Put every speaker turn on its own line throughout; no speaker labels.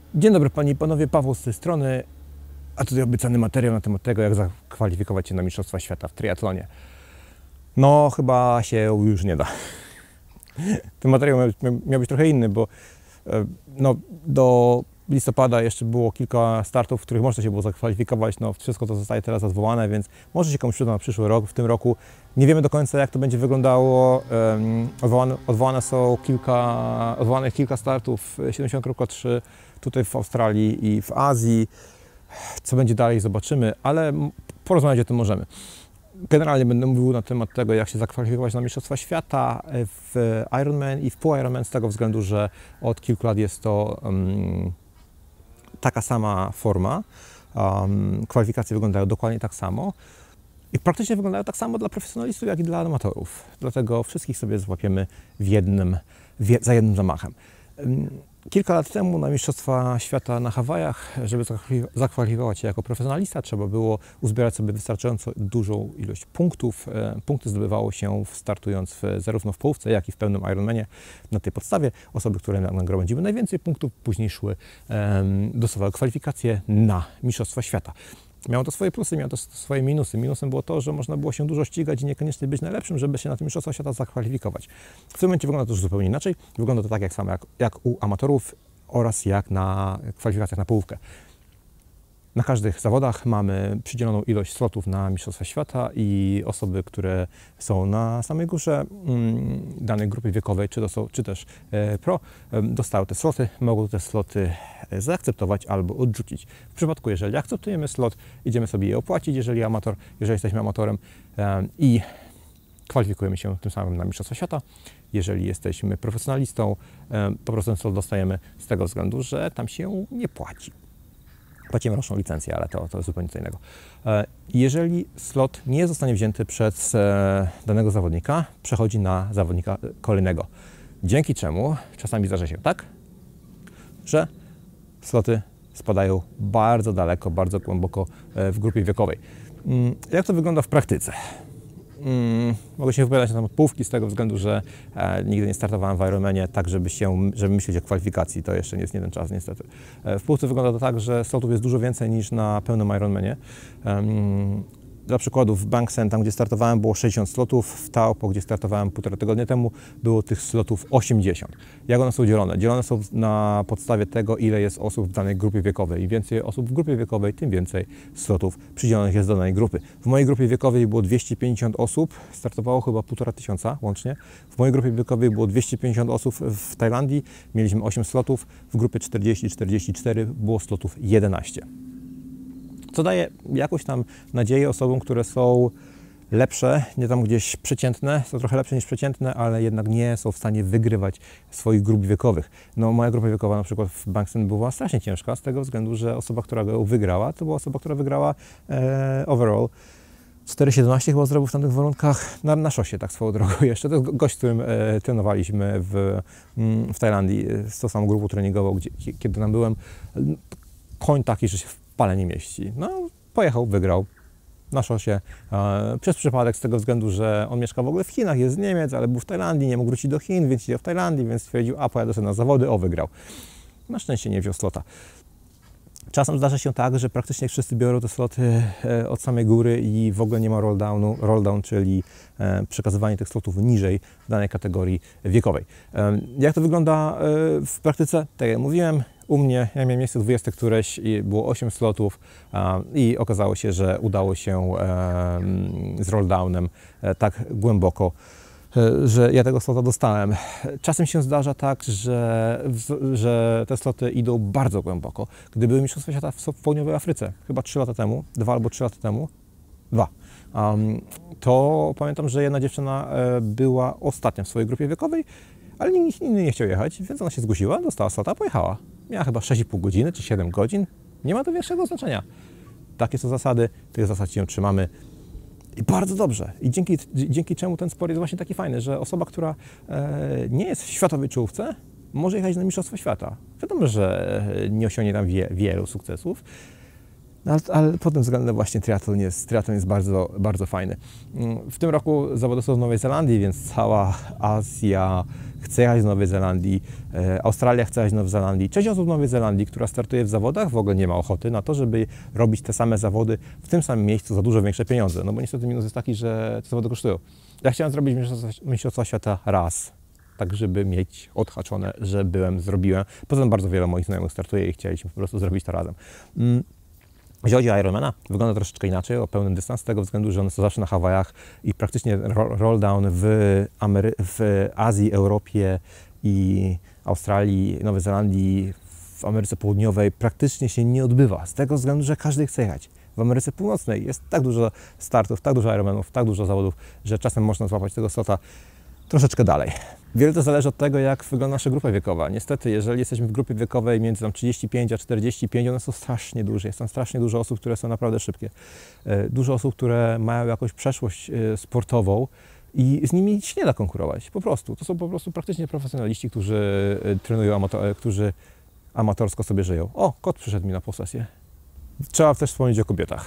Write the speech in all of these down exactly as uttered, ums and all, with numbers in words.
Dzień dobry Panie i Panowie, Paweł z tej strony, a tutaj obiecany materiał na temat tego, jak zakwalifikować się na Mistrzostwa Świata w triatlonie. No, chyba się już nie da. Ten materiał miał, miał być trochę inny, bo no, do listopada jeszcze było kilka startów, w których można się było zakwalifikować. No, wszystko to zostaje teraz odwołane, więc może się komuś przyda na przyszły rok. W tym roku nie wiemy do końca, jak to będzie wyglądało. Um, odwołane, odwołane są kilka, odwołanych kilka startów, siedemdziesiąt kropka trzy tutaj w Australii i w Azji. Co będzie dalej, zobaczymy, ale porozmawiać o tym możemy. Generalnie będę mówił na temat tego, jak się zakwalifikować na Mistrzostwa Świata w Ironman i w pół Ironman, z tego względu, że od kilku lat jest to um, taka sama forma. Um, kwalifikacje wyglądają dokładnie tak samo i praktycznie wyglądają tak samo dla profesjonalistów, jak i dla amatorów. Dlatego wszystkich sobie złapiemy w jednym, w, za jednym zamachem. Um, Kilka lat temu na Mistrzostwa Świata na Hawajach, żeby zakwalifikować się jako profesjonalista, trzeba było uzbierać sobie wystarczająco dużą ilość punktów. Punkty zdobywało się startując w, zarówno w połówce, jak i w pełnym Ironmanie. Na tej podstawie osoby, które nagromadziły najwięcej punktów, później szły, um, dostawały kwalifikacje na Mistrzostwa Świata. Miało to swoje plusy, miało to swoje minusy. Minusem było to, że można było się dużo ścigać i niekoniecznie być najlepszym, żeby się na tym Mistrzostwa Świata zakwalifikować. W tym momencie wygląda to już zupełnie inaczej. Wygląda to tak jak samo jak, jak u amatorów oraz jak na kwalifikacjach na połówkę. Na każdych zawodach mamy przydzieloną ilość slotów na Mistrzostwa Świata i osoby, które są na samej górze mm, danej grupy wiekowej, czy, to są, czy też e, pro, e, dostały te sloty, mogą te sloty zaakceptować albo odrzucić. W przypadku, jeżeli akceptujemy slot, idziemy sobie je opłacić, jeżeli amator, jeżeli jesteśmy amatorem e, i kwalifikujemy się tym samym na Mistrzostwa Świata. Jeżeli jesteśmy profesjonalistą, e, po prostu ten slot dostajemy z tego względu, że tam się nie płaci. Płacimy roczną licencję, ale to, to jest zupełnie co innego. Jeżeli slot nie zostanie wzięty przez danego zawodnika, przechodzi na zawodnika kolejnego. Dzięki czemu czasami zdarza się tak, że sloty spadają bardzo daleko, bardzo głęboko w grupie wiekowej. Jak to wygląda w praktyce? Hmm, mogę się wypowiadać na temat połówki z tego względu, że e, nigdy nie startowałem w Ironmanie tak, żeby się, żeby myśleć o kwalifikacji. To jeszcze nie jest nie ten czas, niestety. E, w połówce wygląda to tak, że slotów jest dużo więcej niż na pełnym Ironmanie. Um, Dla przykładu w Banksen, tam gdzie startowałem, było sześćdziesiąt slotów, w Taupo, gdzie startowałem półtora tygodnia temu, było tych slotów osiemdziesiąt. Jak one są dzielone? Dzielone są na podstawie tego, ile jest osób w danej grupie wiekowej. Im więcej osób w grupie wiekowej, tym więcej slotów przydzielonych jest do danej grupy. W mojej grupie wiekowej było dwieście pięćdziesiąt osób, startowało chyba półtora tysiąca łącznie. W mojej grupie wiekowej było dwieście pięćdziesiąt osób w Tajlandii, mieliśmy osiem slotów, w grupie czterdzieści czterdzieści cztery było slotów jedenaście. Co daje jakąś tam nadzieję osobom, które są lepsze, nie tam gdzieś przeciętne, są trochę lepsze niż przeciętne, ale jednak nie są w stanie wygrywać swoich grup wiekowych. No moja grupa wiekowa na przykład w Banksen była strasznie ciężka z tego względu, że osoba, która go wygrała, to była osoba, która wygrała e, overall. cztery siedemnaście chyba zrobił w tamtych warunkach na, na szosie, tak swoją drogą jeszcze. To jest gość, z którym e, trenowaliśmy w, w Tajlandii z tą samą grupą treningową, gdzie, kiedy tam byłem. Koń taki, że się pale nie mieści. No, pojechał, wygrał na szosie e, przez przypadek z tego względu, że on mieszka w ogóle w Chinach, jest z Niemiec, ale był w Tajlandii, nie mógł wrócić do Chin, więc siedział w Tajlandii, więc stwierdził, a pojadę sobie na zawody, o, wygrał. Na szczęście nie wziął slota. Czasem zdarza się tak, że praktycznie wszyscy biorą te sloty e, od samej góry i w ogóle nie ma rolldownu, rolldown, czyli e, przekazywanie tych slotów niżej w danej kategorii wiekowej. E, jak to wygląda e, w praktyce? Tak jak mówiłem, u mnie, ja miałem miejsce dwudzieste któreś i było osiem slotów a, i okazało się, że udało się e, z rolldownem e, tak głęboko, e, że ja tego slota dostałem. Czasem się zdarza tak, że, w, że te sloty idą bardzo głęboko. Gdy były Mistrzostwa Świata w, w Południowej Afryce, chyba trzy lata temu, dwa albo trzy lata temu, dwa, um, to pamiętam, że jedna dziewczyna e, była ostatnia w swojej grupie wiekowej, ale nikt inny nie chciał jechać, więc ona się zgłosiła, dostała slota, pojechała. Miała chyba sześć i pół godziny czy siedem godzin. Nie ma to większego znaczenia. Takie są zasady, tych zasad się trzymamy. I bardzo dobrze. I dzięki, dzięki czemu ten sport jest właśnie taki fajny, że osoba, która e, nie jest w światowej czołówce, może jechać na Mistrzostwa Świata. Wiadomo, że nie osiągnie tam wie, wielu sukcesów, Ale, ale pod tym względem właśnie triatlon jest, triatlon jest bardzo, bardzo fajny. W tym roku zawody są w Nowej Zelandii, więc cała Azja chce jechać do Nowej Zelandii, Australia chce jechać do Nowej Zelandii. Część osób w Nowej Zelandii, która startuje w zawodach, w ogóle nie ma ochoty na to, żeby robić te same zawody w tym samym miejscu za dużo większe pieniądze. No bo niestety minus jest taki, że te zawody kosztują. Ja chciałem zrobić Mistrzostwa, Mistrzostwa Świata raz, tak żeby mieć odhaczone, że byłem, zrobiłem. Poza tym bardzo wiele moich znajomych startuje i chcieliśmy po prostu zrobić to razem. Jeśli chodzi o Ironmana, wygląda troszeczkę inaczej, o pełny dystans, z tego względu, że one są zawsze na Hawajach i praktycznie roll down w, Amery w Azji, Europie i Australii, Nowej Zelandii, w Ameryce Południowej praktycznie się nie odbywa, z tego względu, że każdy chce jechać. W Ameryce Północnej jest tak dużo startów, tak dużo Ironmanów, tak dużo zawodów, że czasem można złapać tego slota troszeczkę dalej. Wiele to zależy od tego, jak wygląda nasza grupa wiekowa. Niestety, jeżeli jesteśmy w grupie wiekowej między tam trzydzieści pięć a czterdzieści pięć, one są strasznie duże. Jest tam strasznie dużo osób, które są naprawdę szybkie. Dużo osób, które mają jakąś przeszłość sportową i z nimi się nie da konkurować. Po prostu. To są po prostu praktycznie profesjonaliści, którzy trenują, amator którzy amatorsko sobie żyją. O, kot przyszedł mi na posesję. Trzeba też wspomnieć o kobietach.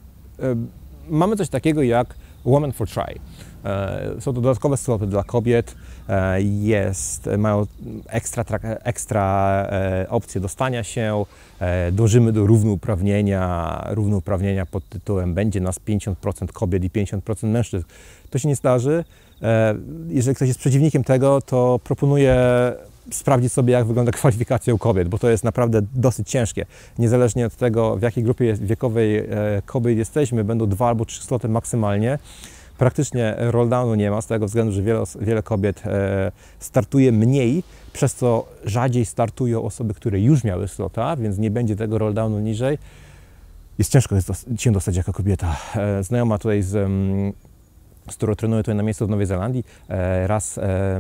Mamy coś takiego jak Women for Try. Są to dodatkowe sloty dla kobiet, jest, mają ekstra, ekstra opcje dostania się, dążymy do równouprawnienia, równouprawnienia pod tytułem będzie nas pięćdziesiąt procent kobiet i pięćdziesiąt procent mężczyzn. To się nie zdarzy. Jeżeli ktoś jest przeciwnikiem tego, to proponuję sprawdzić sobie, jak wygląda kwalifikacja u kobiet, bo to jest naprawdę dosyć ciężkie. Niezależnie od tego, w jakiej grupie wiekowej kobiet jesteśmy, będą dwa albo trzy sloty maksymalnie. Praktycznie rolldownu nie ma, z tego względu, że wiele, wiele kobiet e, startuje mniej, przez co rzadziej startują osoby, które już miały slota, więc nie będzie tego rolldownu niżej. Jest ciężko jest dos się dostać jako kobieta. E, znajoma tutaj, z, um, z którą trenuję tutaj na miejscu w Nowej Zelandii, e, raz e,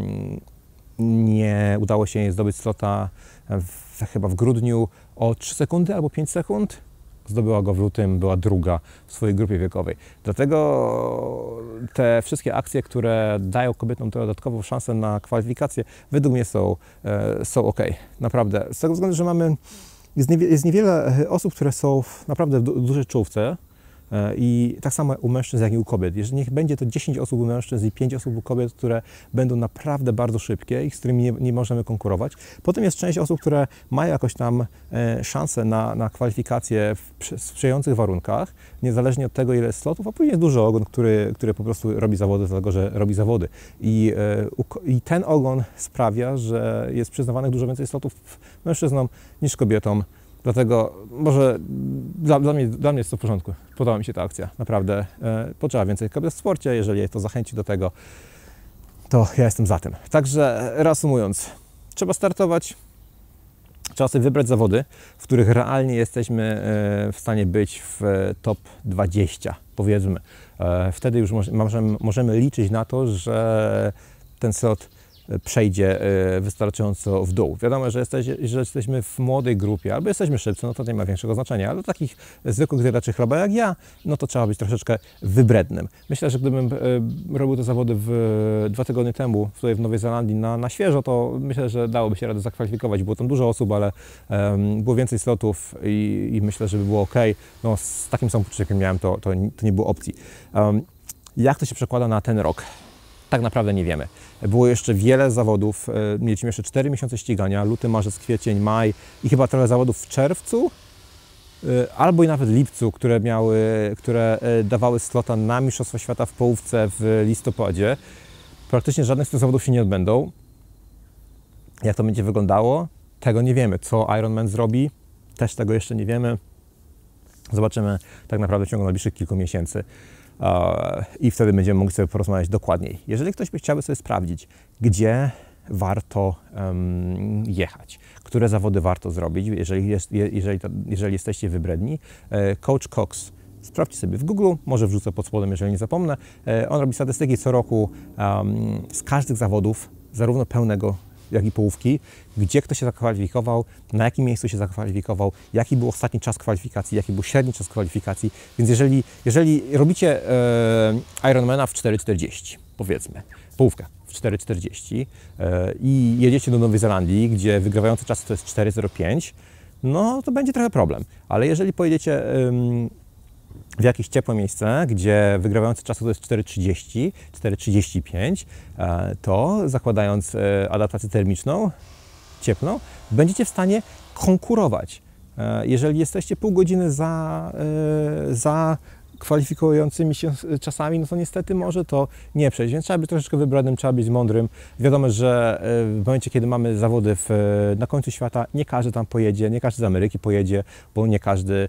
nie udało się jej zdobyć slota w, chyba w grudniu o trzy sekundy albo pięć sekund. Zdobyła go w lutym, była druga w swojej grupie wiekowej. Dlatego te wszystkie akcje, które dają kobietom dodatkową szansę na kwalifikacje, według mnie są, są ok. Naprawdę. Z tego względu, że mamy, jest, niewie, jest niewiele osób, które są naprawdę w du dużej czołówce. I tak samo u mężczyzn, jak i u kobiet. Jeżeli niech będzie to dziesięć osób u mężczyzn i pięć osób u kobiet, które będą naprawdę bardzo szybkie i z którymi nie, nie możemy konkurować. Potem jest część osób, które mają jakoś tam e, szansę na, na kwalifikacje w sprzyjających warunkach, niezależnie od tego, ile jest slotów, a później jest duży ogon, który, który po prostu robi zawody dlatego, że robi zawody. I, e, u, i ten ogon sprawia, że jest przyznawanych dużo więcej slotów mężczyznom niż kobietom. Dlatego może dla, dla, mnie, dla mnie jest to w porządku. Podoba mi się ta akcja, naprawdę. E, potrzeba więcej kobiet w sporcie, jeżeli to zachęci do tego, to ja jestem za tym. Także reasumując, trzeba startować, trzeba sobie wybrać zawody, w których realnie jesteśmy e, w stanie być w top dwadzieścia, powiedzmy. E, wtedy już możemy, możemy liczyć na to, że ten slot przejdzie wystarczająco w dół. Wiadomo, że, jesteś, że jesteśmy w młodej grupie albo jesteśmy szybcy, no to nie ma większego znaczenia, ale do takich zwykłych zjadaczy chleba jak ja, no to trzeba być troszeczkę wybrednym. Myślę, że gdybym robił te zawody w dwa tygodnie temu tutaj w Nowej Zelandii na, na świeżo, to myślę, że dałoby się radę zakwalifikować. Było tam dużo osób, ale um, było więcej slotów i, i myślę, że by było ok. No z takim samopoczuciem miałem, to, to, to nie było opcji. Um, jak to się przekłada na ten rok? Tak naprawdę nie wiemy. Było jeszcze wiele zawodów, mieliśmy jeszcze cztery miesiące ścigania, luty, marzec, kwiecień, maj i chyba trochę zawodów w czerwcu albo i nawet lipcu, które miały, które dawały slota na Mistrzostwa Świata w połówce w listopadzie. Praktycznie żadnych z tych zawodów się nie odbędą. Jak to będzie wyglądało? Tego nie wiemy. Co Ironman zrobi? Też tego jeszcze nie wiemy. Zobaczymy tak naprawdę w ciągu najbliższych kilku miesięcy. I wtedy będziemy mogli sobie porozmawiać dokładniej. Jeżeli ktoś by chciał sobie sprawdzić, gdzie warto um, jechać, które zawody warto zrobić, jeżeli, jest, jeżeli, jeżeli jesteście wybredni, Coach Cox, sprawdźcie sobie w Google, może wrzucę pod spodem, jeżeli nie zapomnę. On robi statystyki co roku um, z każdych zawodów, zarówno pełnego, jak i połówki, gdzie ktoś się zakwalifikował, na jakim miejscu się zakwalifikował, jaki był ostatni czas kwalifikacji, jaki był średni czas kwalifikacji. Więc jeżeli, jeżeli robicie e, Ironmana w cztery czterdzieści, powiedzmy, połówkę w cztery czterdzieści e, i jedziecie do Nowej Zelandii, gdzie wygrywający czas to jest cztery zero pięć, no to będzie trochę problem. Ale jeżeli pojedziecie ym, w jakieś ciepłe miejsce, gdzie wygrywający czasu to jest cztery trzydzieści, cztery trzydzieści pięć, to zakładając adaptację termiczną, cieplną, będziecie w stanie konkurować. Jeżeli jesteście pół godziny za, za kwalifikującymi się czasami, no to niestety może to nie przejść, więc trzeba być troszeczkę wybranym, trzeba być mądrym. Wiadomo, że w momencie, kiedy mamy zawody w, na końcu świata, nie każdy tam pojedzie, nie każdy z Ameryki pojedzie, bo nie każdy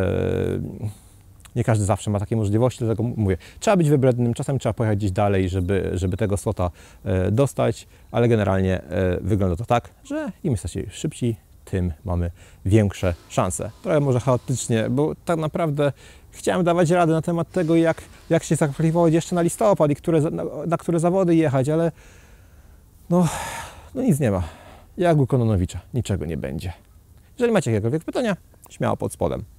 Nie każdy zawsze ma takie możliwości, dlatego mówię, trzeba być wybrednym, czasami trzeba pojechać gdzieś dalej, żeby, żeby tego slota e, dostać, ale generalnie e, wygląda to tak, że im jesteście szybci, tym mamy większe szanse. Trochę może chaotycznie, bo tak naprawdę chciałem dawać radę na temat tego, jak, jak się zakwalifikować jeszcze na listopad i które, na, na które zawody jechać, ale no, no nic nie ma. Jak u Kononowicza, niczego nie będzie. Jeżeli macie jakiekolwiek pytania, śmiało pod spodem.